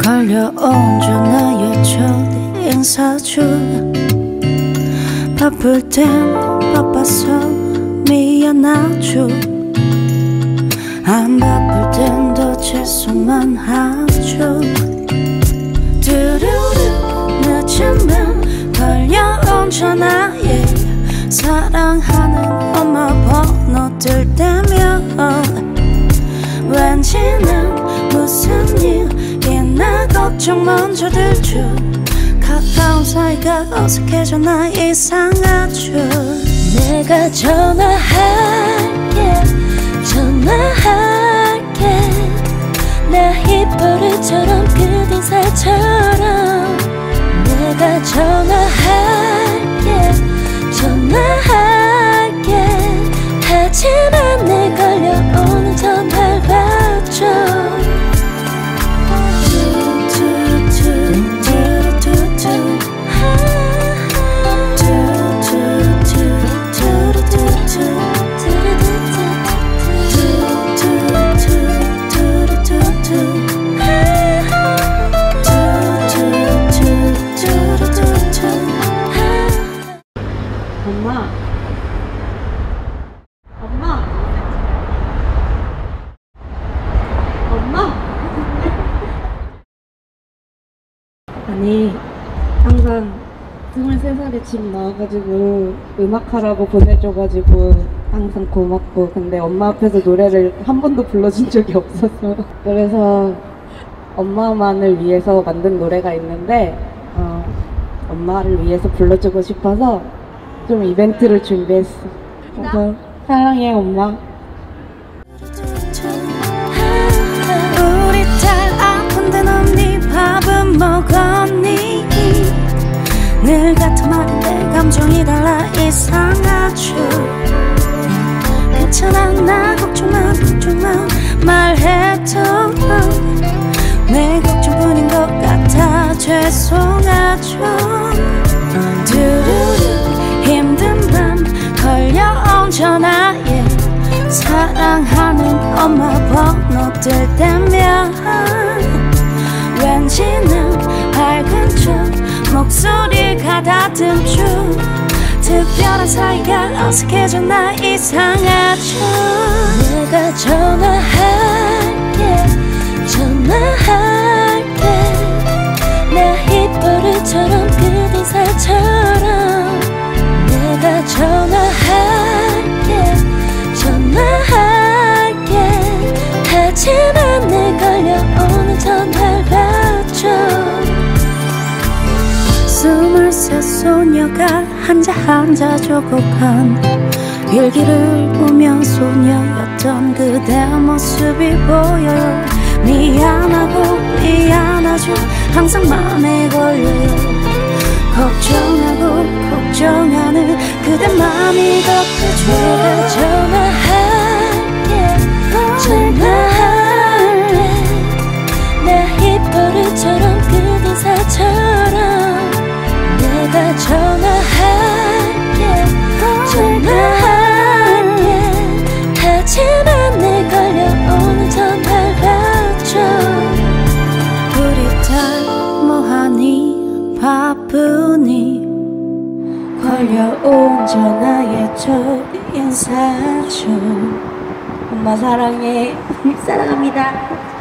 걸려온 전화의 첫 인사줄 바쁠 땐 바빠서 미안하죠. 안 바쁠 땐 더 죄송만 하죠. 두루루 늦으면 걸려온 전화에 사랑하는 엄마 번호 뜰 때면 왠지 난 무슨 일이나 걱정 먼저 들죠. 가까운 사이가 어색해져 나 이상하죠. 내가 전화할게 나 힙버릇처럼 끝인 살처럼. 내가 전화할게 하지만 내 걸려오는 전화를 받죠. 아니, 항상 23살에 집 나와가지고 음악하라고 보내줘가지고 항상 고맙고, 근데 엄마 앞에서 노래를 한 번도 불러준 적이 없어서 그래서 엄마만을 위해서 만든 노래가 있는데 엄마를 위해서 불러주고 싶어서 좀 이벤트를 준비했어. 그래서 사랑해 엄마. 우리 딸 아픈데 넌 네 밥은 먹었니? 늘 같은 말인데 감정이 달라 이상하죠. 괜찮아 나 걱정만 말해도 내 걱정뿐인 것 같아 죄송하죠. 두루루 힘든 밤 걸려온 전화에 사랑하는 엄마 번호 뜰 때면 왠지 난 밝은 척 목소리 가다듬죠. 특별한 사이가 어색해져 나 이상하죠. 내가 전화할게 나 힙버릇처럼 끝인 살처럼. 내가 전화할게 하지만 내 걸려오는 전화를 받죠. 23 소녀가 한자 조급한 일기를 보며 소녀였던 그대 모습이 보여요. 미안하죠 항상 맘에 걸려요. 걱정하는 그대 맘이 더 크죠. 내가 전화할게 나 힙버릇처럼 끝인 살처럼. 내가 전화할게 하지만 내 걸려오는 전화를 받죠. 우리 딸 뭐하니 바쁘니? 걸려온 전화에 첫 인사죠. 엄마 사랑해. 사랑합니다.